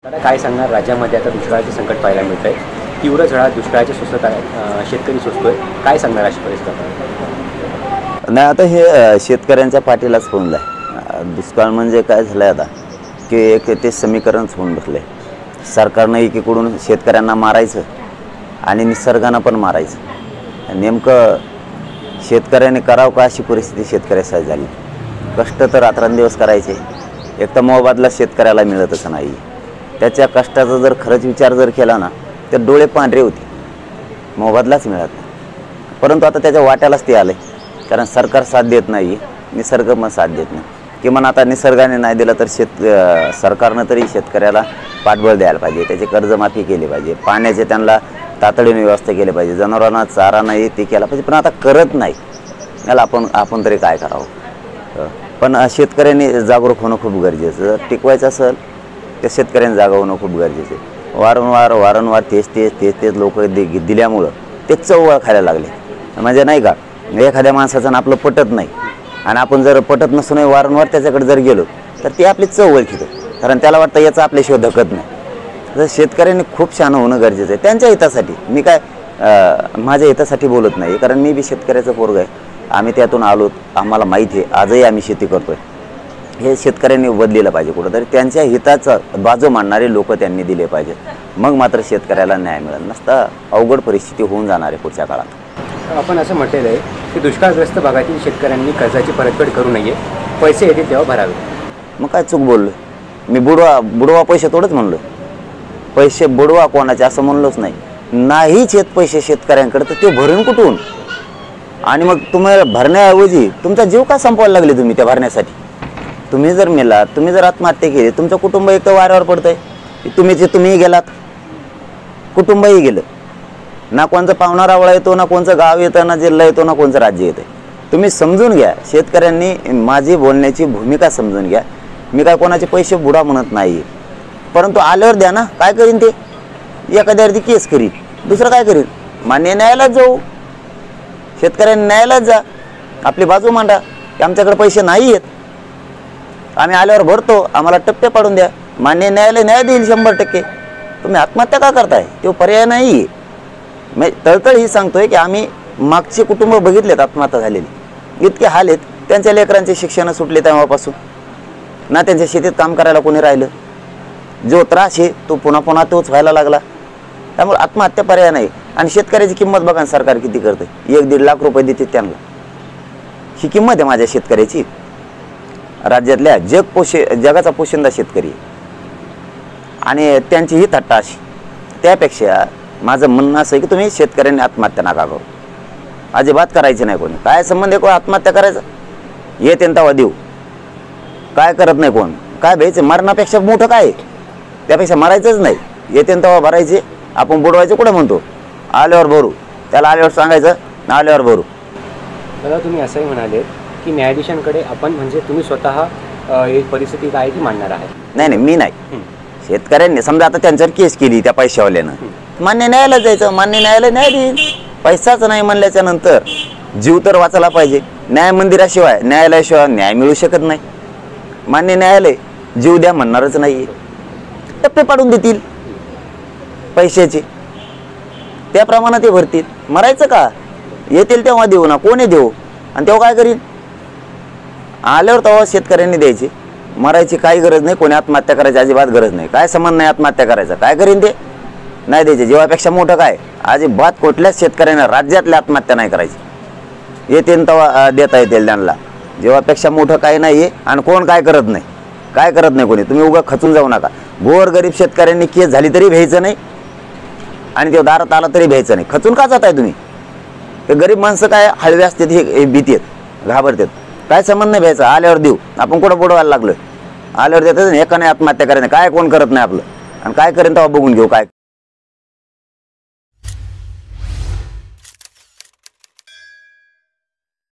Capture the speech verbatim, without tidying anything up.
आता काय सांगणार, राज्यामध्ये आता दुष्काळाचे संकट पाहायला मिळत आहे। तीव्र झळा दुष्काळाचे सोसत आहे, शेतकरी सोसतोय। काय सांगणार अशी परिस्थिती? नाही, आता हे शेतकऱ्यांच्या पाठीलाच होऊन आहे। दुष्काळ म्हणजे काय झालं आता की एक ते समीकरणच होऊन बसले। सरकारनं एकीकडून शेतकऱ्यांना मारायचं आणि निसर्गानं पण मारायचं। नेमकं शेतकऱ्याने करावं का अशी परिस्थिती शेतकऱ्यासाठी झाली। कष्ट तर रात्रंदिवस करायचे, एक तर मोबदला शेतकऱ्याला मिळतच नाही। त्याच्या कष्टाचा जर खरंच विचार जर केला ना तर डोळे पांढरे होते, मोबदलाच मिळत नाही। परंतु आता त्याच्या वाट्यालाच ते आले, कारण सरकार साथ देत नाही, निसर्ग पण साथ देत नाही। किमान आता निसर्गाने नाही दिलं तर शेत सरकारनं तरी शेतकऱ्याला पाठबळ द्यायला पाहिजे, त्याची कर्जमाफी केली पाहिजे, पाण्याचे त्यांना तातडीने व्यवस्था केली पाहिजे, जनावरांना चारा नाही ते केला पाहिजे, पण आता करत नाही। याला आपण आपण तरी काय करावं? पण शेतकऱ्यांनी जागरूक होणं खूप गरजेचं। टिकवायचं असेल त्या शेतकऱ्यांनी जागा होणं खूप गरजेचं आहे। वारंवार वारंवार तेच तेच तेच तेच लोक दि दिल्यामुळं ते चव खायला लागले। म्हणजे नाही का, एखाद्या माणसाचं आपलं पटत नाही आणि आपण जर पटत नसून वारंवार त्याच्याकडे जर गेलो तर ते आपली चव ओळखीतो, कारण त्याला वाटतं याचा आपल्याशिवाय धकत नाही। तर शेतकऱ्यांनी खूप शहाणं होणं गरजेचं आहे त्यांच्या हितासाठी। मी काय माझ्या हितासाठी बोलत नाही, कारण मी बी शेतकऱ्याचं पोरग आहे। आम्ही त्यातून आलो, आम्हाला माहिती आहे, आजही आम्ही शेती करतोय। हे शेतकऱ्यांनी बदललं पाहिजे कुठंतरी, त्यांच्या हिताचा बाजू मांडणारे लोक त्यांनी दिले पाहिजेत, मग मात्र शेतकऱ्याला न्याय मिळेल। नसता अवघड परिस्थिती होऊन जाणार आहे पुढच्या काळात। आपण असं म्हटलेलं आहे की दुष्काळग्रस्त भागातील शेतकऱ्यांनी कर्जाची परतफेड करू नये, पैसे येतील तेव्हा भरावे। मग काय चूक बोललो? मी बुडवा बुडवा पैसे थोडंच म्हणलो, पैसे बुडवा कोणाचे असं म्हणलोच नाही। नाहीच येत पैसे शेतकऱ्यांकडे तर ते भरून कुठून? आणि मग तुम्हाला भरण्याऐवजी तुमचा जीव का संपवायला लागले तुम्ही त्या भरण्यासाठी? तुम्ही जर मेलात, तुम्ही जर आत्महत्या केली, तुमचं कुटुंब एक तर वाऱ्यावर पडतंय। तुम्ही जे तुम्हीही गेलात, कुटुंबही गेलं ना, कोणचा पाहुणा रावळा येतो ना, कोणचं गाव येतं ना, जिल्हा येतो ना, कोणचं राज्य येतं। तुम्ही समजून घ्या, शेतकऱ्यांनी माझी बोलण्याची भूमिका समजून घ्या। मी काय कोणाचे पैसे बुडा म्हणत नाही, परंतु आल्यावर द्या ना। काय करीन ते? एखाद्यावरती केस करीन, दुसरं काय करीन? मान्य न्यायालयात जाऊ, शेतकऱ्यांनी न्यायालयात जा, आपली बाजू मांडा की आमच्याकडे पैसे नाही आहेत, आम्ही आल्यावर भरतो, आम्हाला टप्पे पाडून द्या। मान्य न्यायालय न्याय देईल शंभर टक्के। तुम्ही आत्महत्या का करताय? तो पर्याय नाही। मी तळतळ ही सांगतोय की आम्ही मागचे कुटुंब बघितलेत आत्महत्या झालेली, इतके हाल आहेत। त्यांच्या लेकरांचे शिक्षण सुटले तेव्हापासून ना, त्यांच्या शेतीत काम करायला कोणी राहिलं। जो त्रास आहे तो पुन्हा पुन्हा तोच व्हायला लागला। त्यामुळे आत्महत्या पर्याय नाही। आणि शेतकऱ्याची किंमत बघा ना, सरकार किती करते, एक दीड लाख रुपये देते त्यांना। ही किंमत आहे माझ्या शेतकऱ्याची। राज्यातल्या जग पोषे जगाचा पोशिंदा शेतकरी आणि त्यांची ही थट्टा अशी। त्यापेक्षा माझं म्हणणं असं आहे की तुम्ही शेतकऱ्यांनी आत्महत्या नका करू, अजिबात करायची नाही। कोणी काय संबंध आहे कोण आत्महत्या करायचं? येते तेव्हा देऊ, काय करत नाही कोण। काय भ्यायचं? मरणापेक्षा मोठं काय? त्यापेक्षा मरायचंच नाही, येते तेव्हा भरायचे। आपण बुडवायचं कुठं म्हणतो? आल्यावर भरू, त्याला आल्यावर सांगायचं आल्यावर भरू। दादा, तुम्ही असंही म्हणाले की न्यायाधीशांकडे आपण म्हणजे तुम्ही स्वतः ही परिस्थिती काय ती मांडणार आहे? नाही नाही, मी नाही। शेतकऱ्यांनी समजा आता त्यांच्यावर केस केली त्या पैशावाल्यानं, मान्य न्यायालयात जायचं, मान्य न्यायालय न्याय देईल। पैसाच नाही म्हणल्याच्या नंतर जीव तर वाचायला पाहिजे। न्याय मंदिराशिवाय न्यायालयाशिवाय न्याय मिळू शकत नाही। मान्य न्यायालय जीव द्या म्हणणारच नाही, टप्पे पाडून देतील पैशाचे, त्याप्रमाणे ते भरतील। मरायचं का? येतील तेव्हा देऊ ना, कोणी देऊ, आणि तेव्हा काय करीन? आल्यावर तेव्हा शेतकऱ्यांनी द्यायची, मरायची काही गरज नाही। कोणी आत्महत्या करायची अजिबात गरज नाही। काय संबंध नाही आत्महत्या करायचा, काय करीन ते? नाही द्यायचे। जीवापेक्षा मोठं काय? अजिबात कुठल्याच शेतकऱ्यांना राज्यातल्या आत्महत्या नाही करायची। येते तेव्हा देता येतील त्यांना, जीवापेक्षा मोठं काही नाही आहे। आणि कोण काय करत नाही, काय करत नाही कोणी। तुम्ही उगा खचून जाऊ नका। गोर गरीब शेतकऱ्यांनी केस झाली तरी भ्यायचं नाही, आणि ते दारात आला तरी भ्यायचं नाही। खचून का जाताय तुम्ही? ते गरीब माणसं काय हळवे असतात, हे भीती आहेत, घाबरतात। काय संबंध नाही भ्यायचा, आल्यावर देऊ। आपण कुठं बुडवायला लागलोय? आल्यावर देतात, एका नाही आत्महत्या करायचं, काय कोण करत नाही आपलं, आणि काय करेन तेव्हा बघून घेऊ काय।